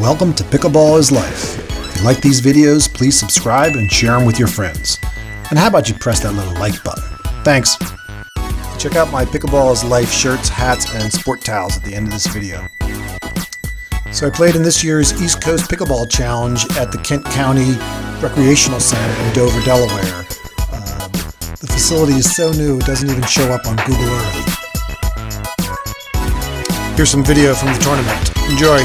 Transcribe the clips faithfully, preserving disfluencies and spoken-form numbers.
welcome to Pickleball is Life. If you like these videos, please subscribe and share them with your friends. And how about you press that little like button? Thanks. Check out my Pickleball is Life shirts, hats, and sport towels at the end of this video. So I played in this year's East Coast Pickleball Challenge at the Kent County Recreational Center in Dover, Delaware. Uh, the facility is so new it doesn't even show up on Google Earth. Here's some video from the tournament. Enjoy!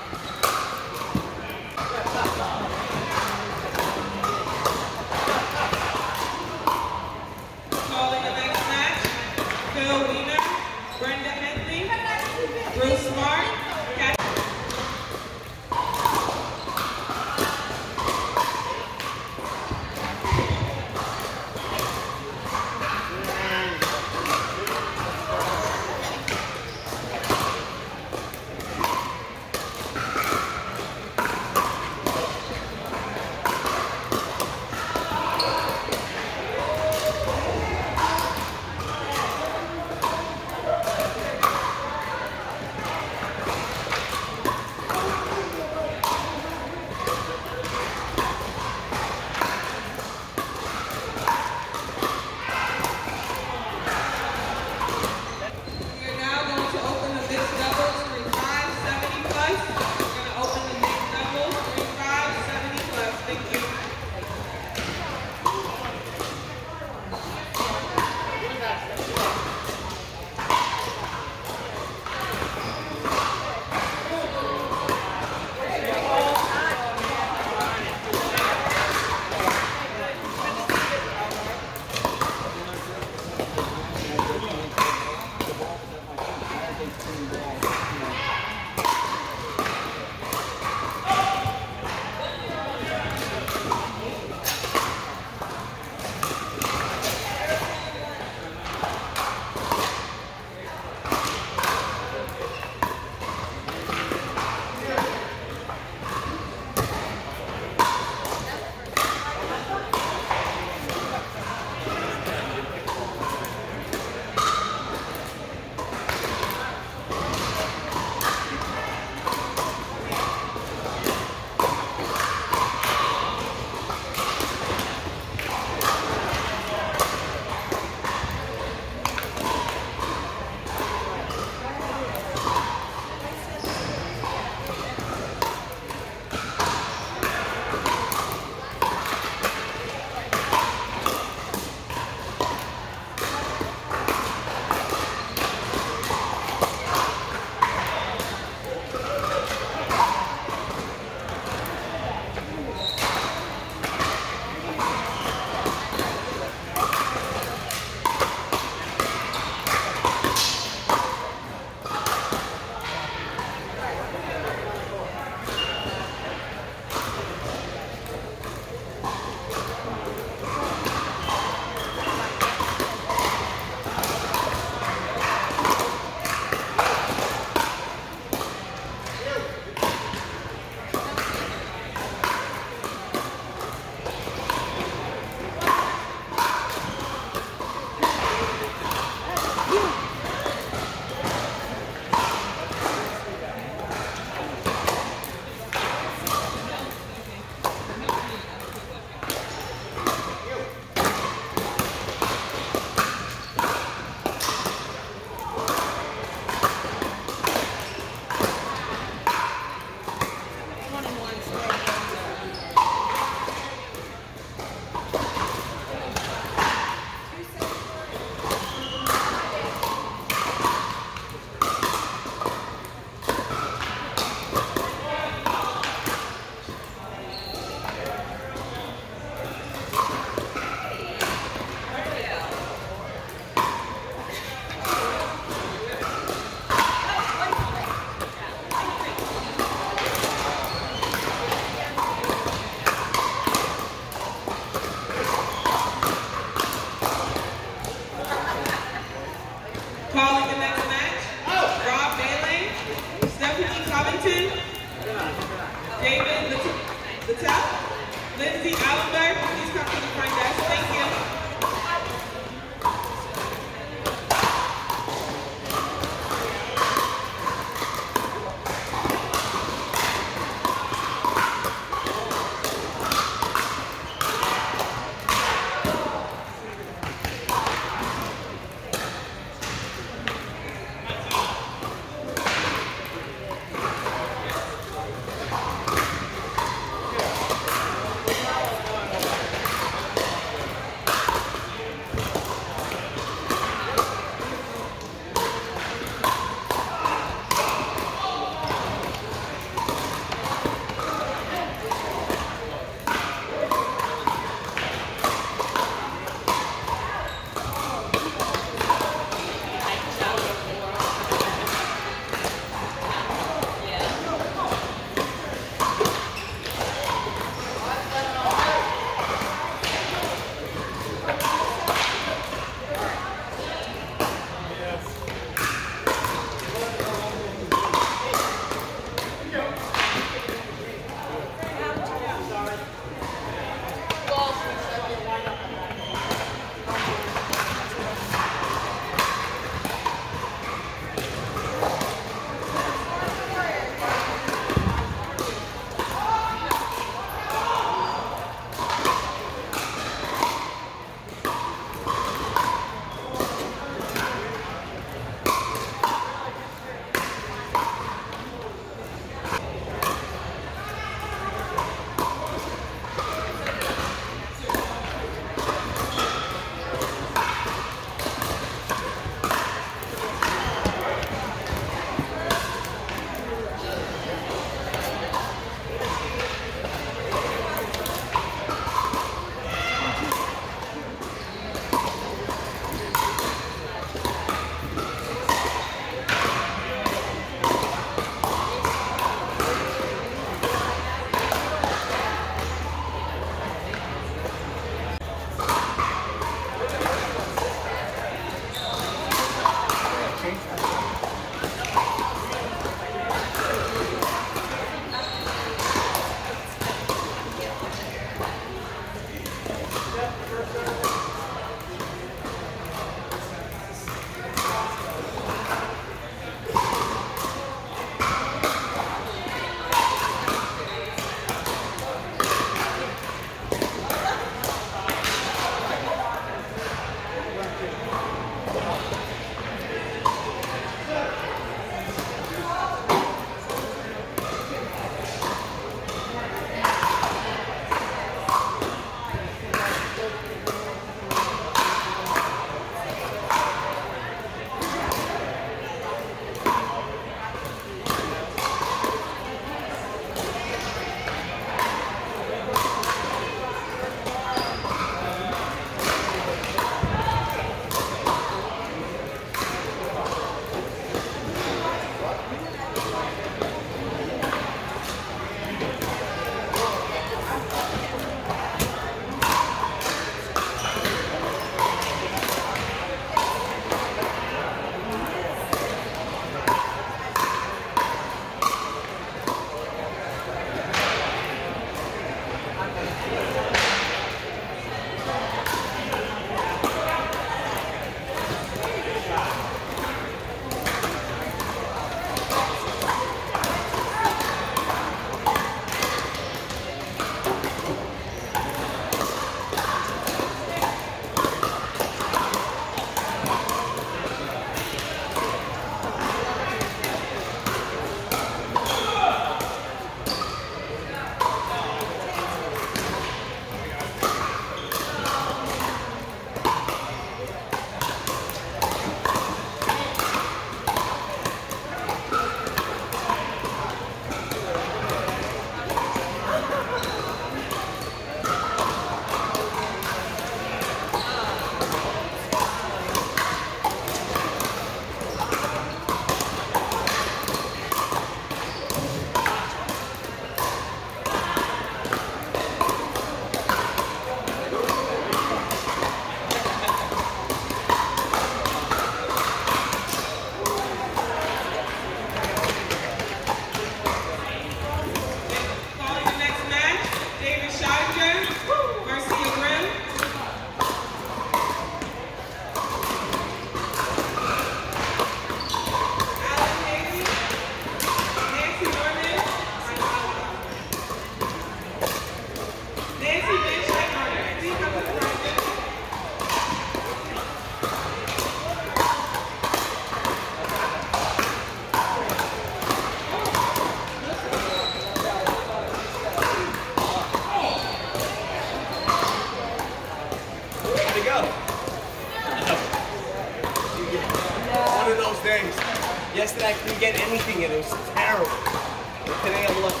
days. Yesterday I couldn't get anything in. It was terrible. But today I'm lucky.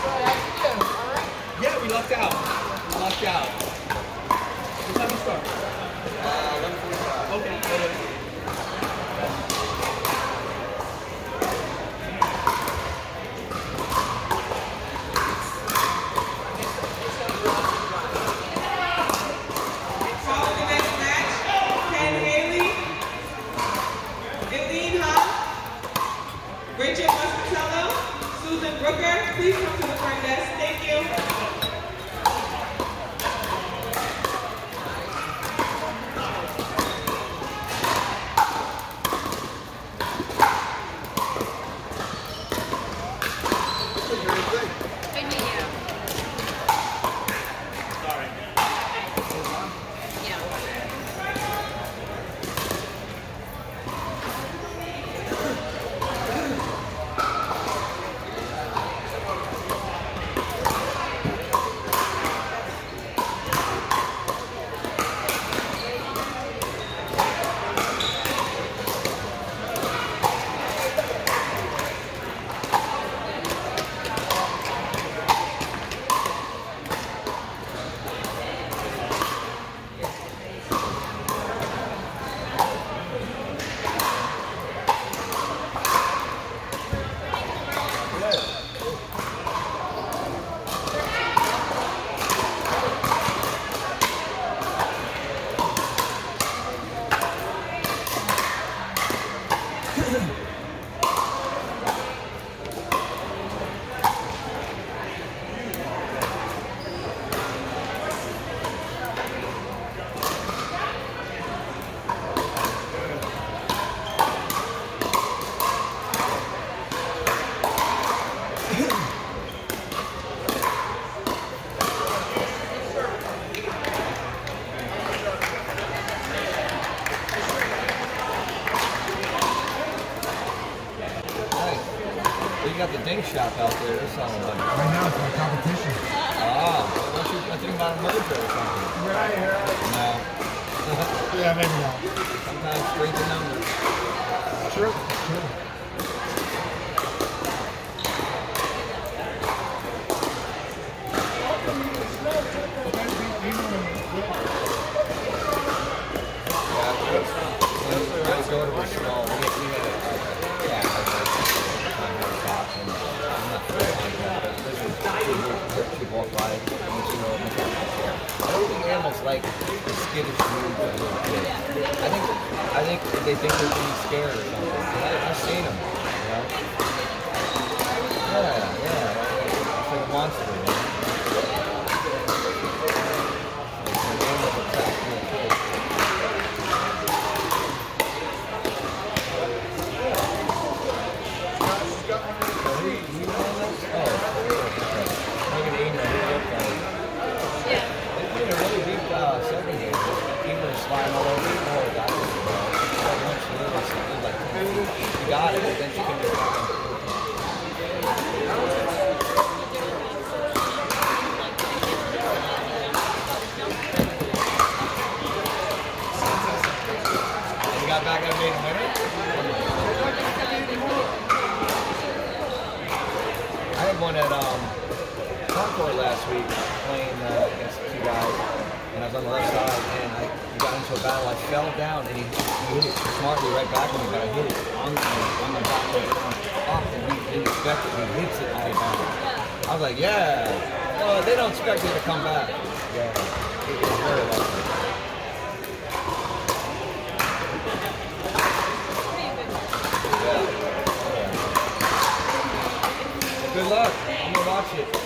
Yeah, we lucked out. We lucked out. What time do you start? Uh, eleven forty-five. Okay. Okay. Rachel Muscatello, Susan Brooker, please come to the front desk. Thank you. You got the Dink Shop out there. That sounds like right now it's my competition. Ah, what you I think about a mojo or something? Right, right. No. Yeah, maybe not. Sometimes straight to numbers. True, true. Walk by, you know, I don't think animals like the skittish moves of little kids. I think, I think they think they're being scared or something. I, I've seen them, you know. Yeah, yeah, it's like a monster, you know. It's like animals attacking little kids. So who, who you know this? Oh, okay. Slime all over you. Oh, that was well. Once you live with something like you got it, then you can do it. And you got back and made a winner? I had one at um, Concord last week playing uh, against two guys. And I was on the left side, and I got into a battle. I fell down, and he, he hit it smartly right back at me, but I hit it on the, on the back of the off, and he didn't expect it. He hits it all down. I was like, yeah. Well, they don't expect me to come back. Yeah, it was very lucky. Yeah. Yeah. Well, good luck. I'm gonna watch it.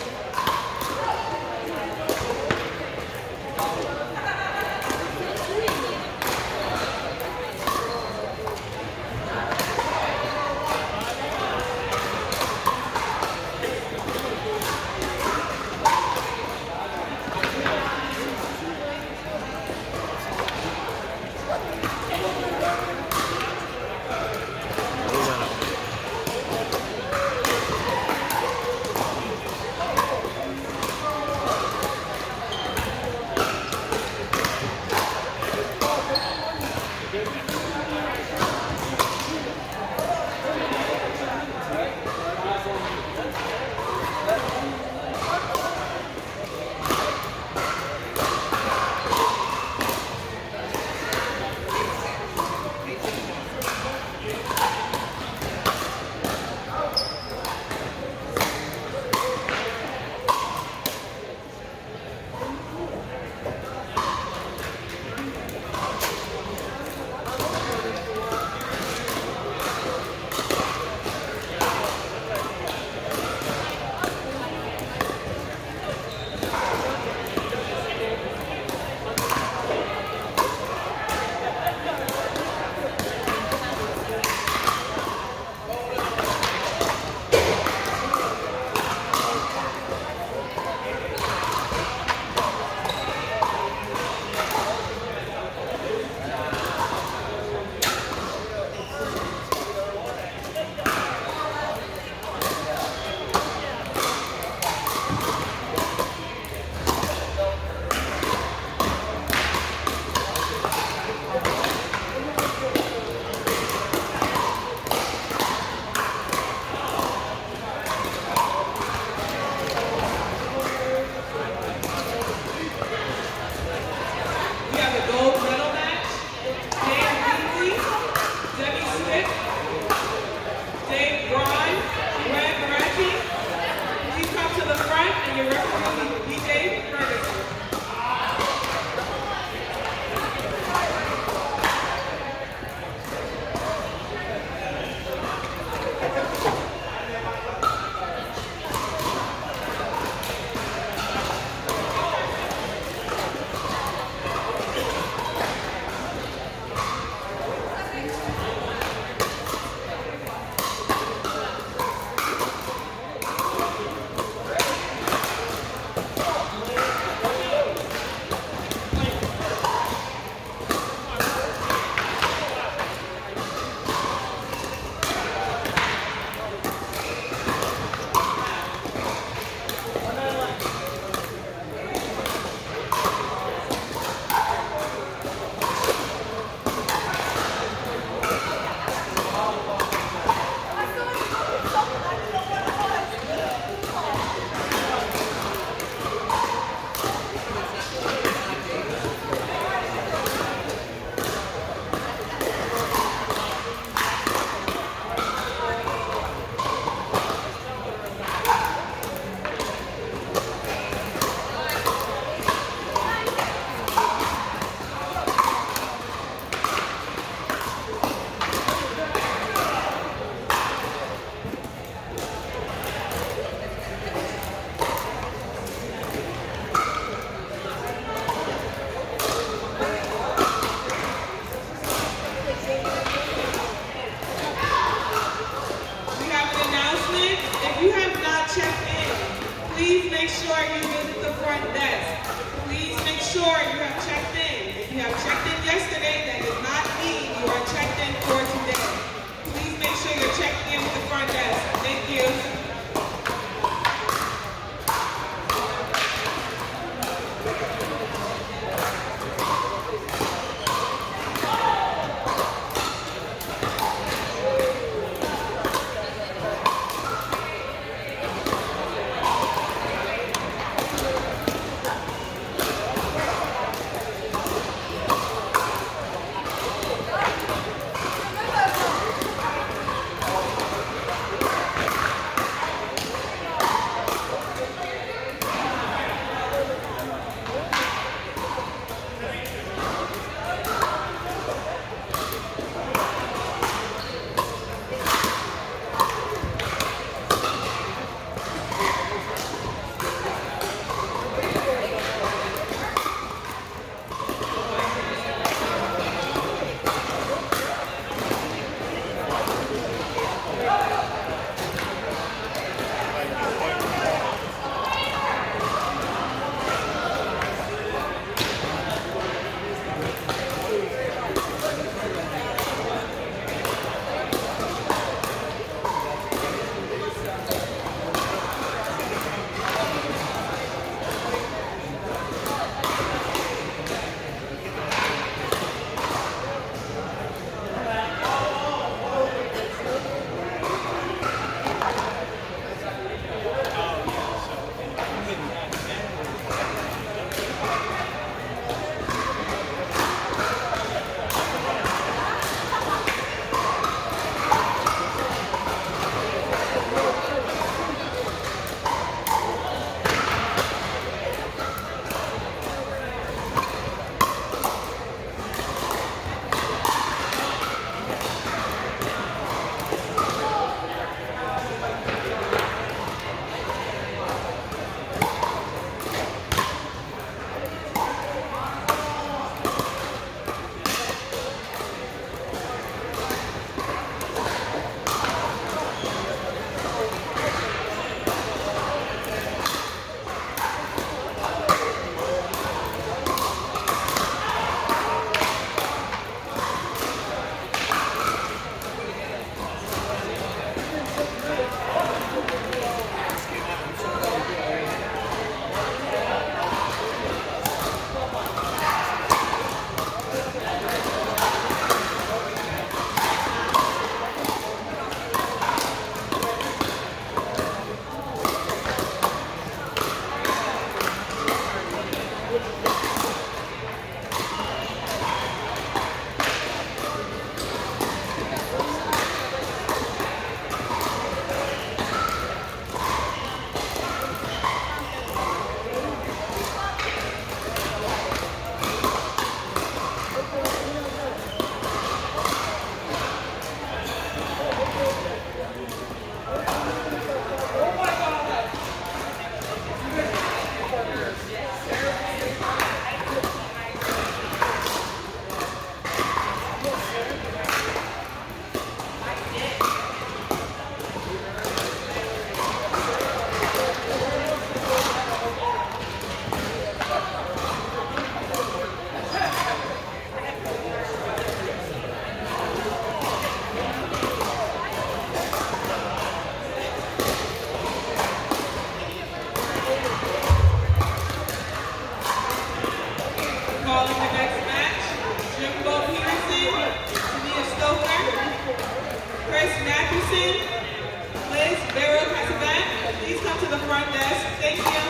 front desk. Thank you.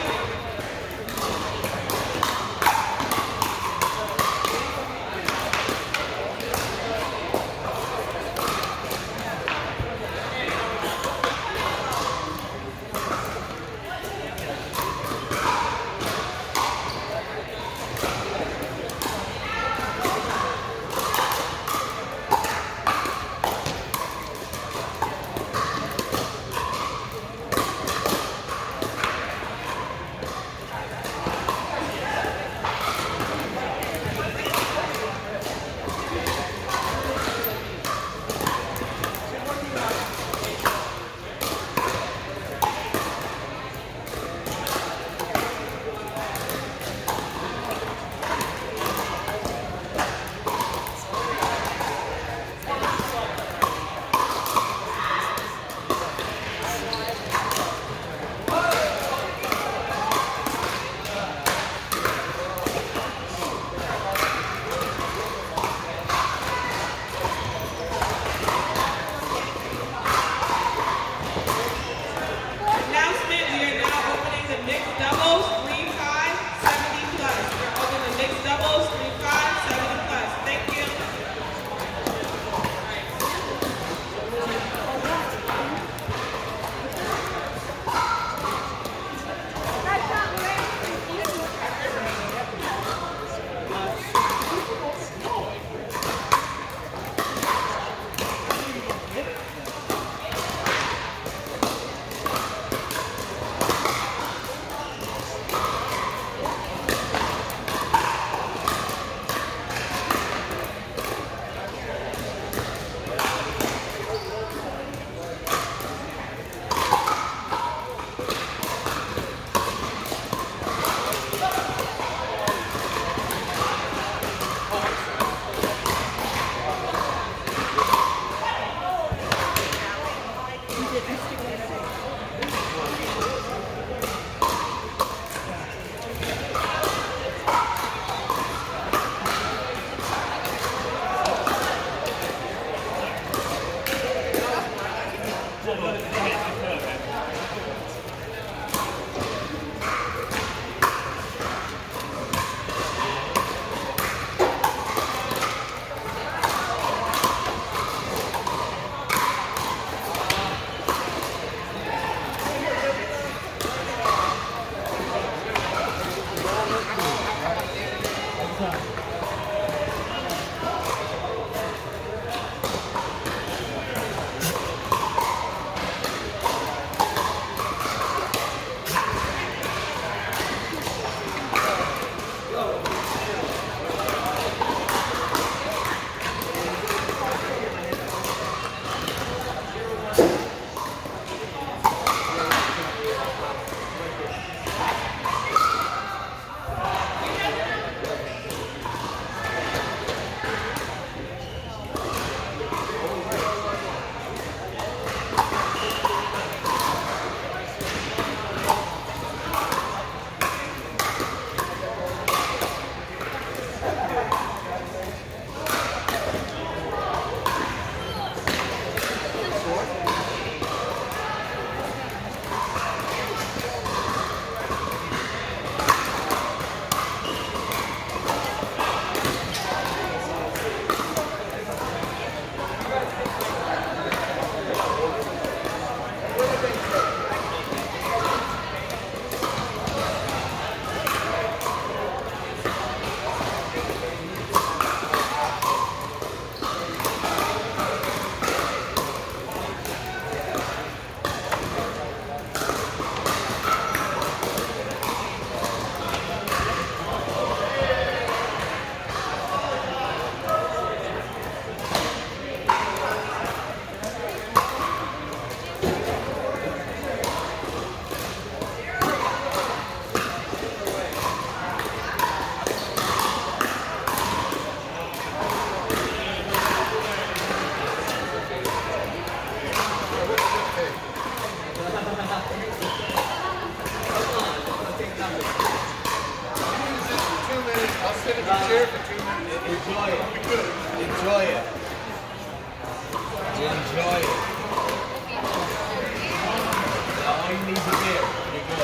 here for two minutes. Enjoy it. Enjoy it. Enjoy it. All you need is a beer. You're good.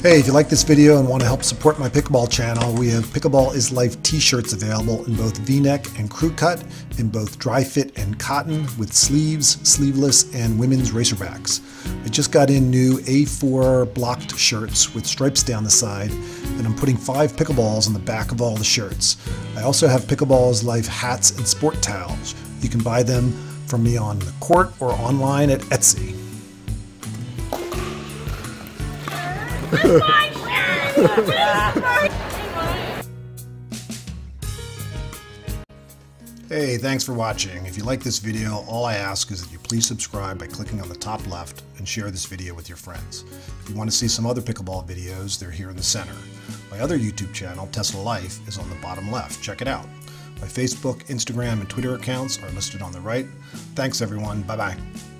Hey, if you like this video and want to help support my pickleball channel, we have Pickleball is Life t-shirts available in both V-neck and crew cut, in both dry fit and cotton, with sleeves, sleeveless, and women's racerbacks. I just got in new A four blocked shirts with stripes down the side, and I'm putting five pickleballs on the back of all the shirts. I also have Pickleball is Life hats and sport towels. You can buy them from me on the court or online at Etsy. Hey, thanks for watching. If you like this video, all I ask is that you please subscribe by clicking on the top left and share this video with your friends. If you want to see some other pickleball videos, they're here in the center. My other YouTube channel, Tesla Life, is on the bottom left. Check it out. My Facebook, Instagram, and Twitter accounts are listed on the right. Thanks everyone. Bye-bye.